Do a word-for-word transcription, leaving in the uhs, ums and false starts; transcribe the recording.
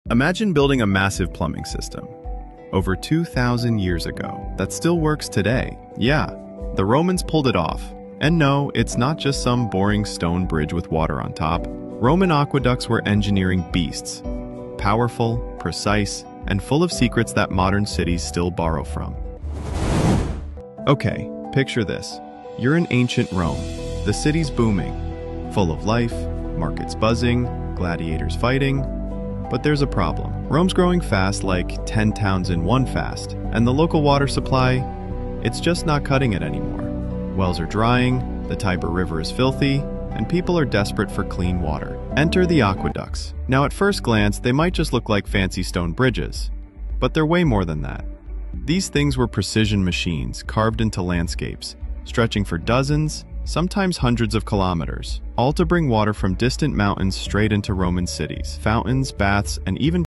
Imagine building a massive plumbing system over two thousand years ago that still works today. Yeah, the Romans pulled it off. And no, it's not just some boring stone bridge with water on top. Roman aqueducts were engineering beasts, powerful, precise, and full of secrets that modern cities still borrow from. Okay, picture this. You're in ancient Rome. The city's booming, full of life, markets buzzing, gladiators fighting. But there's a problem. Rome's growing fast, like ten towns in one fast, and the local water supply, it's just not cutting it anymore. Wells are drying, the Tiber River is filthy, and people are desperate for clean water. Enter the aqueducts. Now at first glance, they might just look like fancy stone bridges, but they're way more than that. These things were precision machines carved into landscapes, stretching for dozens, sometimes hundreds of kilometers, all to bring water from distant mountains straight into Roman cities. Fountains, baths, and even